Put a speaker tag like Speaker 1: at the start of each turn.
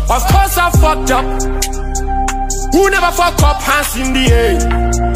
Speaker 1: Of course I fucked up. Who never fuck up, hands in the air.